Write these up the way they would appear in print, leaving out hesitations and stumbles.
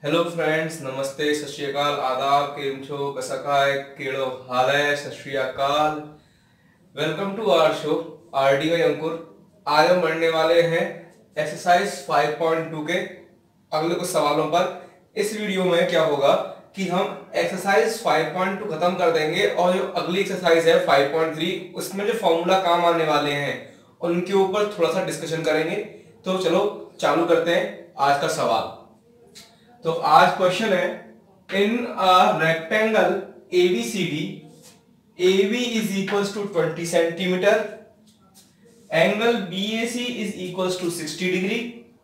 Hello friends, नमस्ते, सत श्री अकाल, आदाब, केम छो, कसा काय, केड़ो हाल है, Sat Shri Akal. Welcome to our show RD by Ankur. आज हम बढ़ने वाले हैं एक्सरसाइज 5.2 के अगले कुछ सवालों पर। इस वीडियो में क्या होगा कि हम एक्सरसाइज 5.2 खत्म कर देंगे और जो अगली एक्सरसाइज है 5.3 उसमें जो फॉर्मूला काम आने वाले हैं उनके ऊपर थोड़ा सा डिस्कशन करेंगे। तो चलो चालू करते हैं आज का सवाल। तो आज क्वेश्चन है, in a rectangle ABCD AB is equals to 20 centimeter, angle BAC is equals to 60 degree,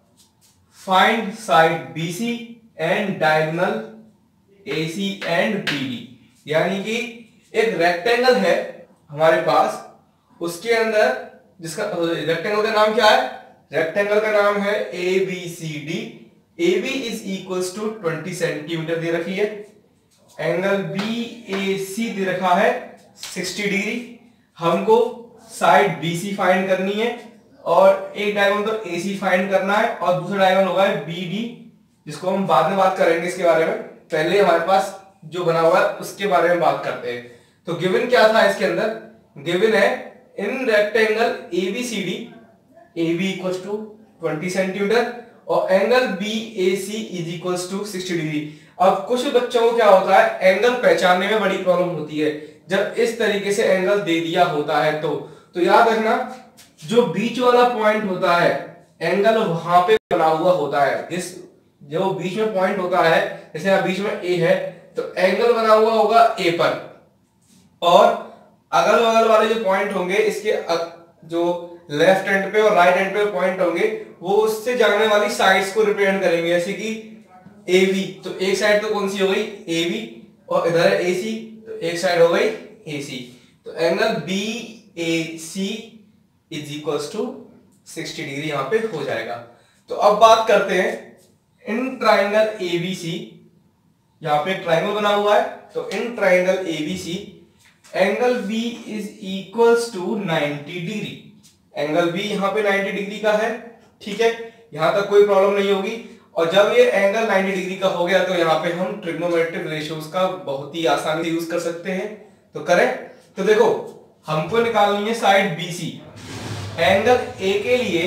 find side BC and diagonal AC and BD। यानी कि एक रेक्टेंगल है हमारे पास, उसके अंदर जिसका रेक्टेंगल का नाम क्या है? रेक्टेंगल का नाम है ABCD। AB is equals to 20 centimetre दे रखी है, एंगल BAC दे रखा है 60 डिग्री। हमको साइड BC फाइंड करनी है और एक डायगोनल तो AC फाइंड करना है और दूसरा डायगोनल होगा BD, जिसको हम बाद में बात करेंगे इसके बारे में। पहले हमारे पास जो बना हुआ है उसके बारे में बात करते हैं। तो गिवन क्या था इसके अंदर? गिवन है in rectangle ABCD AB equals to 20 centimetre और angle BAC is equals to 60 degree. अब कुछ बच्चों को क्या होता है, एंगल पहचानने में बड़ी प्रॉब्लम होती है जब इस तरीके से एंगल दे दिया होता है। तो याद रखना, जो बीच वाला पॉइंट होता है एंगल वहां पे बना हुआ होता है। जिस जो बीच में पॉइंट होता है, जैसे यहाँ बीच में A है तो एंगल बना हुआ होगा A पर, और अगल बगल वाले जो पॉइंट होंगे इसके जो लेफ्ट एंड पे और राइट एंड पे पॉइंट होंगे वो उससे जाने वाली साइड्स को रिप्रेजेंट करेंगे। जैसे कि AB, तो एक साइड तो कौन सी हो गई AB, और इधर है AC तो एक साइड हो गई AC। तो angle BAC is equals to 60 degree यहाँ पे हो जाएगा। तो अब बात करते हैं इन ट्राइंगल ABC। यहाँ पे एक ट्राइंगल बना हुआ है, तो in triangle ABC angle B is equals to 90 degree. Angle B यहाँ पे 90 डिग्री का है, ठीक है, यहां तक कोई प्रॉब्लम नहीं होगी। और जब ये एंगल 90 डिग्री का हो गया तो यहाँ पे हम ट्रिग्नोमेट्रिक रेशियोज का बहुत ही आसानी से यूज कर सकते हैं। तो करें, तो देखो हमको निकालनी है साइड BC। एंगल A के लिए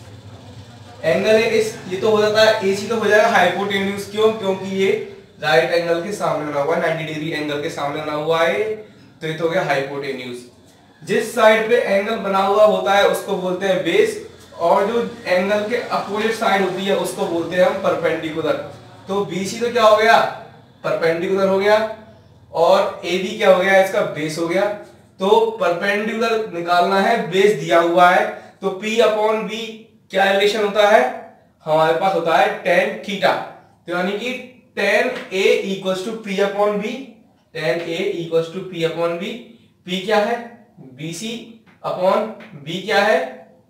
एंगल ये तो हो जाता है AC, तो हो जाएगा हाइपोटेन्यूज। क्यों? क्योंकि ये राइट एंगल के सामने बना हुआ है, 90 डिग्री एंगल के सामने बना हुआ है, तो ये तो हो गया हाइपोटेन्यूज। जिस साइड पे एंगल बना हुआ होता है उसको बोलते हैं बेस, और जो एंगल के अपोजिट साइड होती है उसको बोलते हैं हम परपेंडिकुलर। तो BC तो क्या हो गया, परपेंडिकुलर हो गया, और AB क्या हो गया, इसका बेस हो गया। तो परपेंडिकुलर निकालना है, बेस दिया हुआ है, तो P अपॉन B क्या रिलेशन होता है हमारे पास, होता है tan थीटा। तो यानी कि tan A equals to P upon B, tan A equals to P upon B। P क्या है, BC अपॉन B क्या है,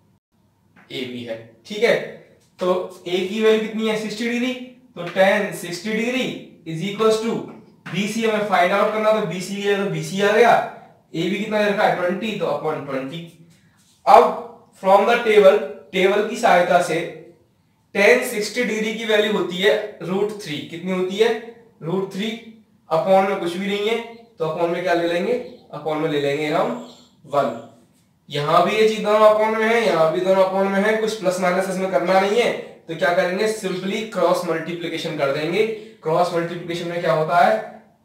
AB है, ठीक है। तो A की वैल्यू कितनी है, 60 डिग्री, तो tan 60 degree is equals to BC हमें फाइंड आउट करना, तो BC की जगह तो BC आ गया, AB कितना दे रखा है 20, तो अपॉन 20। अब फ्रॉम द टेबल की सहायता से tan 60 डिग्री की वैल्यू होती है √3। कितनी होती है, √3। अपॉन में कुछ भी नहीं है तो अपॉन में क्या ले लेंगे, अपॉन में ले लेंगे हम 1। यहां भी ये चीज दोनों अपॉन में है, यहां भी दोनों अपॉन में है, कुछ प्लस माइनस इसमें करना नहीं है, तो क्या करेंगे, सिंपली क्रॉस मल्टीप्लिकेशन कर देंगे। क्रॉस मल्टीप्लिकेशन में क्या होता है,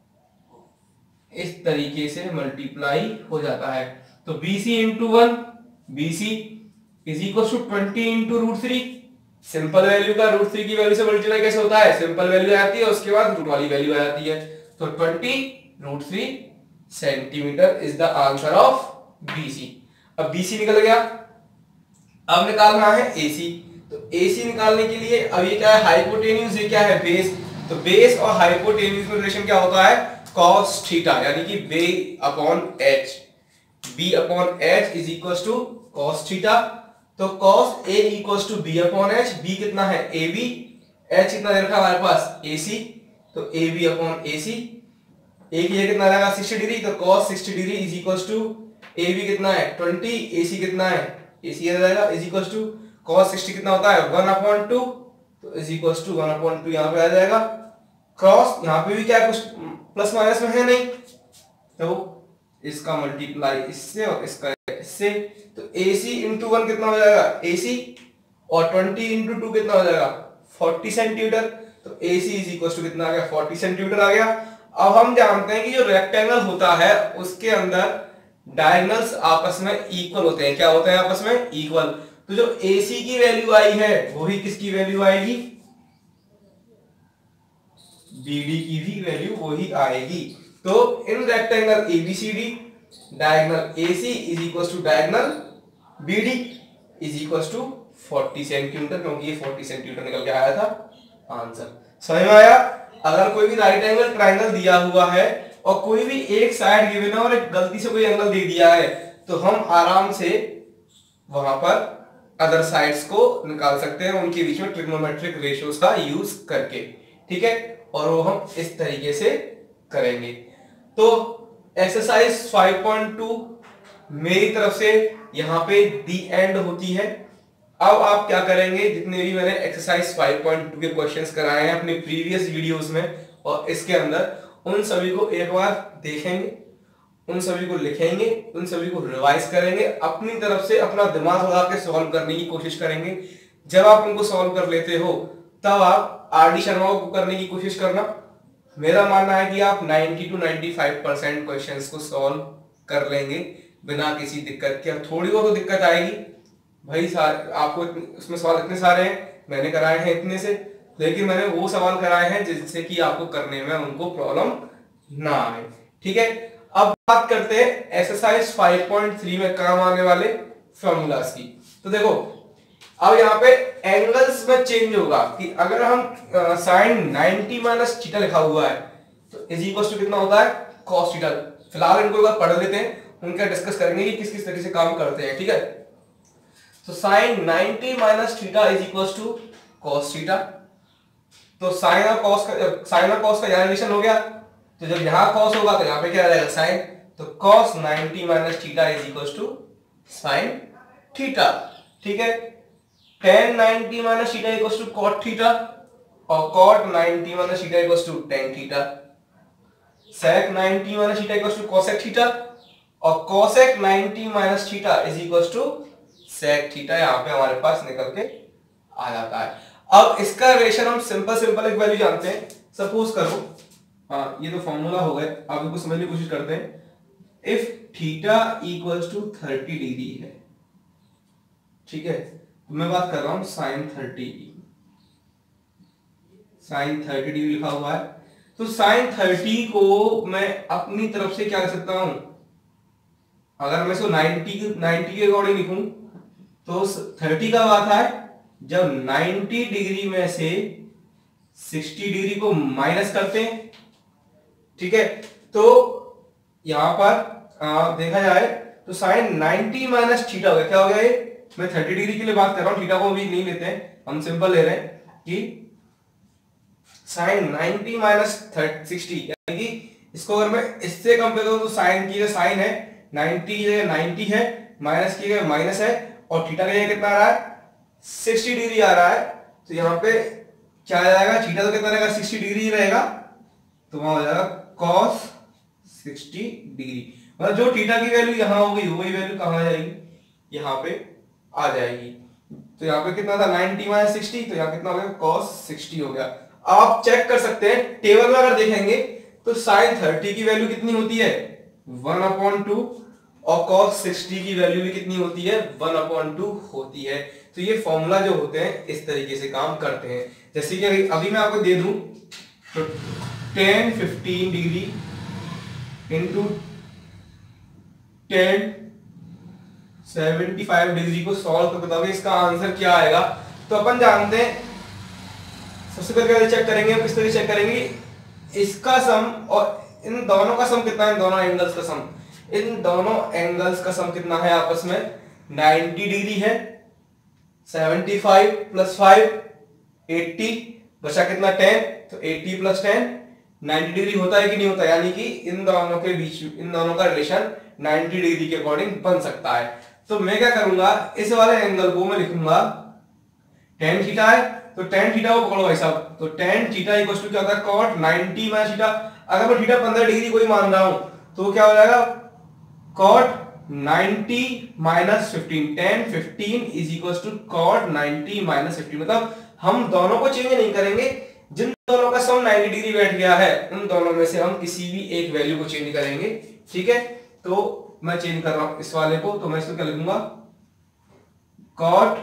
इस तरीके से मल्टीप्लाई हो जाता है। तो BC into 1, BC is equal to 20 into √3। Simple value का √3 की वैल्यू से मल्टीप्लाई कैसे होता है, सिंपल वैल्यू आती है उसके बाद रूट वाली वैल्यू आ जाती है। तो 20 √3 centimetre is the answer of BC। अब BC निकल गया, अब निकालना है AC। तो AC निकालने के लिए अब ये क्या है, हाइपोटेन्यूज, ये क्या है, बेस। तो बेस और हाइपोटेन्यूज में रिलेशन क्या होता है, cos थीटा, यानी कि B upon H। B upon H is equals to cos theta. तो cos A equals to B upon H। B कितना है, AB, H कितना दे रखा है हमारे पास, AC, तो AB अपॉन AC। A की कितना रहेगा 60 डिग्री, तो cos 60 degree is equals to AB कितना है 20, AC कितना है, AC आ जाएगा इज इक्वल्स टू cos 60 कितना होता है 1/2, तो इज इक्वल्स टू 1/2 यहाँ पे आ जाएगा। क्रॉस यहाँ पे भी क्या कुछ प्लस माइनस में है नहीं, तो इसका मल्टीप्लाई इससे और इसका इससे, तो AC इंटू 1 कितना हो जाएगा AC, और 20 इंटू 2 कितना हो जाएगा 40 सेंटीमीटर, तो AC इज इक्वल टू कितना आ गया 40 सेंटीमीटर आ गया। अब हम जानते हैं कि जो रेक्टेंगल होता है उसके अंदर डायगोनल्स आपस में इक्वल होते हैं, क्या होते हैं आपस में इक्वल, तो जो AC की वैल्यू आई है वही किसकी वैल्यू आएगी, BD की भी वैल्यू वही आएगी। तो in rectangle ABCD diagonal AC is equal to diagonal BD is equal to 40 centimetre, क्योंकि ये 40 सेंटीमीटर निकल के आया था आंसर। समझ में आया? अगर कोई भी राइट एंगल ट्राइंगल दिया हुआ है और कोई भी एक साइड गिवन है और एक गलती से कोई एंगल दे दिया है, तो हम आराम से वहां पर अदर साइड्स को निकाल सकते हैं उनके बीच में ट्रिग्नोमेट्रिक रेशियोज का यूज करके, ठीक है, और वो हम इस तरीके से करेंगे। तो एक्सरसाइज 5.2 मेरी तरफ से यहाँ पे दी एंड होती है। अब आप क्या करेंगे, जितने भी मैंने एक्सरसाइज 5.2 के क्वेश्चंस कराए हैं अपने प्रीवियस वीडियोस में और इसके अंदर, उन सभी को एक बार देखेंगे, उन सभी को लिखेंगे, उन सभी को रिवाइज करेंगे, अपनी तरफ से अपना दिमाग लगा के सॉल्व करने की कोशिश करेंगे। जब आप उनको सॉल्व कर लेते हो तब आप आरडी शर्मा को करने की कोशिश करना। मेरा मानना है कि आप 90 to 95% क्वेश्चंस को सॉल्व कर लेंगे बिना किसी दिक्कत के। थोड़ी बहुत तो दिक्कत आएगी भाई, आपको उसमें सवाल इतने सारे हैं, मैंने कराए हैं इतने से, लेकिन मैंने वो सवाल कराए हैं जिससे कि आपको करने में उनको प्रॉब्लम ना आए, ठीक है। अब बात करते हैं एक्सरसाइज 5.3 में काम आने वाले फॉर्मूलाज की। तो देखो अब यहाँ पे एंगल्स में चेंज होगा कि अगर हम साइन 90 माइनस थीटा लिखा हुआ है तो इज इक्वल टू कितना होता है cos थीटा। फिलहाल इनको एक बार पढ़ लेते हैं, उनका डिस्कस करेंगे कि किस किस तरीके से काम करते हैं, ठीक है। तो sine 90 minus theta is equal to cos theta. तो साइन और cos का यहाँ रिलेशन हो गया, तो जब यहाँ cos होगा तो यहाँ पे क्या आ जाएगा साइन, तो cos 90 minus theta is equal to sine theta, ठीक है। tan 90 minus theta equals to cot theta और cot 90 minus theta equals to tan theta. sec 90 minus theta equals to cosec theta और cosec 90 minus theta is equals to sec theta. यहाँ पे हमारे पास निकल के आ जाता है। अब इसका रिलेशन हम सिंपल एक वैल्यू जानते हैं। सपोज करो, हाँ ये तो फॉर्मूला हो गए, आप इसको समझने की कोशिश करते हैं। If theta equals to 30 degree है, ठीक है, तो मैं बात कर रहा हूं साइन 30 की। साइन 30 डिग्री लिखा हुआ है, तो साइन 30 को मैं अपनी तरफ से क्या कर सकता हूं, अगर मैं इसको 90 के अकॉर्डिंग लिखूं तो 30 का बात है जब 90 डिग्री में से 60 डिग्री को माइनस करते हैं, ठीक है। तो यहां पर देखा जाए तो साइन 90 माइनस थीटा हो गया, क्या हो गया ये, मैं 30 डिग्री के लिए बात कर रहा हूं, थीटा को भी नहीं लेते हैं, हम सिंपल ले रहे हैं कि साइन 90 माइनस 60, यानी कि इसको अगर मैं इससे कंपेयर करूं तो साइन की साइन है 90 की जगह 90 है, माइनस की जगह माइनस है, और थीटा का जगह कितना आ रहा है 60 डिग्री आ रहा है। तो यहाँ पे क्या आ जाएगा, थीटा तो कितना रहेगा 60 डिग्री रहेगा, तो वहां हो जाएगा cos 60 डिग्री। मतलब जो थीटा की वैल्यू यहाँ होगी वही वैल्यू कहाँ आ जाएगी, यहाँ पे आ जाएगी। तो यहाँ पे कितना था 90 माइनस 60, तो यहाँ कितना हो गया cos 60 हो गया। आप चेक कर सकते हैं टेबल में, अगर देखेंगे तो साइन 30 की वैल्यू कितनी होती है 1/2 और cos 60 की वैल्यू भी कितनी होती है 1/2 होती है। तो ये फॉर्मूला जो होते हैं इस तरीके से काम करते हैं। जैसे कि अभी मैं आपको दे दूं तो tan 15 degree into tan 75 degree को सॉल्व करके बताओगे इसका आंसर क्या आएगा। तो अपन जानते हैं, सबसे पहले चेक करेंगे हम किस तरह चेक करेंगे, इसका सम और इन दोनों का सम कितना है, इन दोनों एंगल्स का सम, इन दोनों एंगल्स का सम कितना है आपस में 90 डिग्री है, 75 प्लस 5 80, बचा कितना 10, तो 80 प्लस 10 90 डिग्री होता है कि नहीं होता, यानी कि इन दोनों के बीच, इन दोनों का रिलेशन 90 डिग्री के अकॉर्डिंग बन सकता है। तो मैं क्या करूंगा, इस वाले एंगल को मैं लिखूंगा tan थीटा है तो tan थीटा को पकड़ो भाई साहब, तो tan थीटा इक्वल टू क्या होता है cot 90 माइनस थीटा। अगर मैं थीटा 15 डिग्री कोई मान रहा हूं तो क्या हो जाएगा cot 90 minus 15, tan 15 is equal to cot 90 minus 15। मतलब हम दोनों को चेंज नहीं करेंगे, जिन दोनों का सम 90 डिग्री बैठ गया है उन दोनों में से हम किसी भी एक वैल्यू को चेंज करेंगे। ठीक है, तो मैं चेंज कर रहा हूं इस वाले को, तो मैं इसको क्या लिखूंगा cot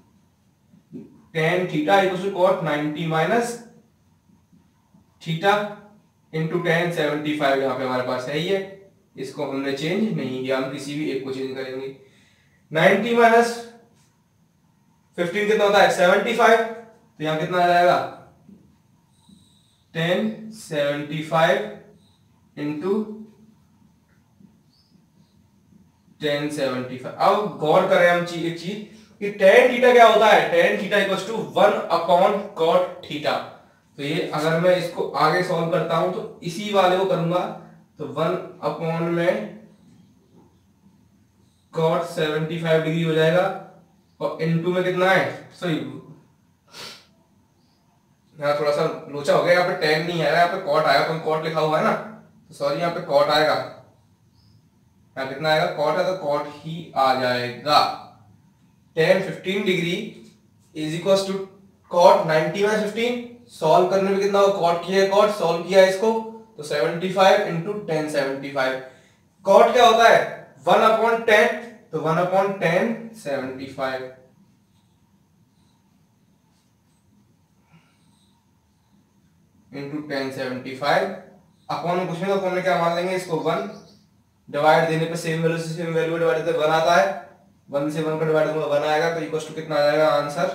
tan theta equal to cot 90 minus theta into tan 75। यहां पे हमारे पास है ही है, इसको हमने चेंज नहीं किया, हम किसी भी एक को चेंज करेंगे। 90 माइनस 15 कितना होता है 75, तो यहां कितना आ जाएगा tan 75 इंटू tan 75। अब गौर करें हम एक चीज कि tan थीटा क्या होता है, tan theta equal to 1 upon cot theta. तो ये अगर मैं इसको आगे सॉल्व करता हूं तो इसी वाले को करूंगा, तो 1 अपॉन में cot 75 डिग्री हो जाएगा, और इनटू में कितना है, सॉरी यहाँ थोड़ा सा लोचा हो गया, यहाँ पे tan नहीं आया, यहाँ पे cot आया, तो cot लिखा हुआ है ना, तो सॉरी यहाँ पे cot आएगा, यहाँ कितना आएगा cot है तो cot ही आ जाएगा। tan 15 degree is equal to cot 90 minus 15, solve करने में कितना होगा cot किया है, cot सॉल्व किया है इसको, तो 75 इंटू tan 75। cot क्या होता है 1 अपॉन 10, तो 1 अपॉन 10 75 इंटू 10 75 अपॉन में कुछ नहीं, तो अपॉन में क्या मान लेंगे इसको 1, डिवाइड देने पे सेम वैल्यू से सेम वैल्यू डिवाइड करते 1 आता है, 1 से 1 का डिवाइड दूंगा 1 आएगा, तो इक्वल टू कितना आ जाएगा आंसर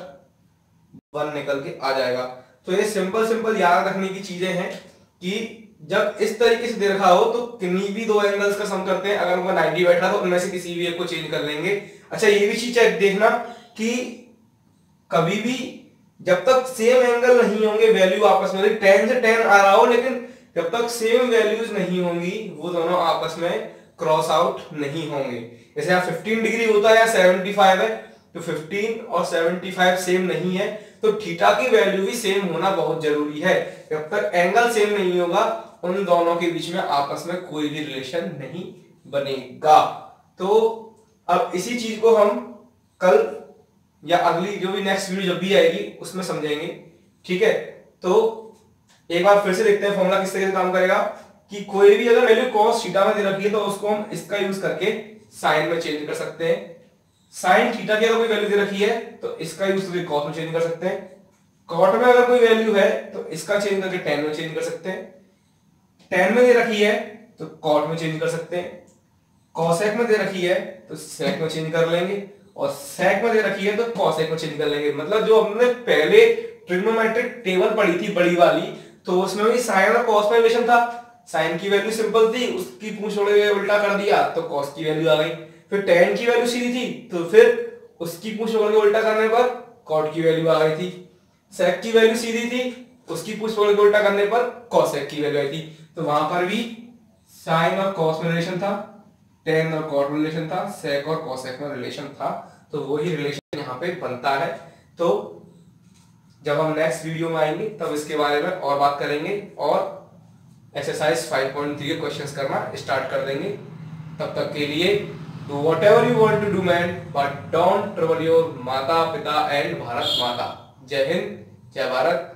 1 निकल के आ जाएगा। तो ये सिंपल याद रखने की चीजें हैं कि जब इस तरीके से दे रखा हो तो किन्हीं भी दो एंगल्स का सम करते हैं, अगर उनका 90 बैठा तो उनमें से किसी भी एक को चेंज कर लेंगे। अच्छा ये भी चीज देखना कि कभी भी जब तक सेम एंगल नहीं होंगे वैल्यू आपस में, tan से tan आ रहा हो लेकिन जब तक सेम वैल्यूज नहीं होंगी वो दोनों आपस में क्रॉस आउट नहीं होंगे। जैसे यहाँ 15 डिग्री होता है या 75 है, तो 15 और 75 सेम नहीं है, तो थीटा की वैल्यू भी सेम होना बहुत जरूरी है। जब तक एंगल सेम नहीं होगा उन दोनों के बीच में आपस में कोई भी रिलेशन नहीं बनेगा। तो अब इसी चीज को हम कल या अगली जो भी नेक्स्ट वीडियो जब भी आएगी उसमें समझेंगे। ठीक है, तो एक बार फिर से देखते हैं फॉर्मूला किस तरीके से काम करेगा कि कोई भी अगर वैल्यू cos थीटा में दे रखी है तो उसको हम इसका यूज करके साइन में चेंज कर सकते हैं। साइन थीटा की अगर कोई वैल्यू दे रखी है तो इसका यूज करके cos में चेंज कर सकते हैं। cot में अगर कोई वैल्यू है तो इसका चेंज करके tan में चेंज कर सकते हैं। tan में दे रखी है तो cot में चेंज कर सकते हैं। cosec में दे रखी है तो sec में चेंज कर लेंगे, और sec में दे रखी है तो cosec में चेंज कर लेंगे। मतलब जो हमने पहले ट्रिग्नोमेट्रिक टेबल पढ़ी थी बड़ी वाली, तो उसमें भी साइन और cos में रिलेशन था। साइन की वैल्यू सिंपल थी, उसकी पूंछ उल्टा कर दिया तो cos की वैल्यू आ गई। फिर tan की वैल्यू सीधी थी तो फिर उसकी पूंछ उल्टा करने पर cot की वैल्यू आ गई थी। sec की वैल्यू सीधी थी, उसकी पूंछ उल्टा करने पर cosec की वैल्यू आई थी। तो वहां पर भी साइन और cos में रिलेशन था, tan और cot में रिलेशन था, sec और cosec में रिलेशन था। तो वही रिलेशन यहाँ पे बनता है। तो जब हम नेक्स्ट वीडियो में आएंगे तब इसके बारे में और बात करेंगे और एक्सरसाइज 5.3 के क्वेश्चंस करना स्टार्ट कर देंगे। तब तक के लिए do whatever you want to do man, but don't trouble your माता पिता एंड भारत माता। जय हिंद, जय भारत,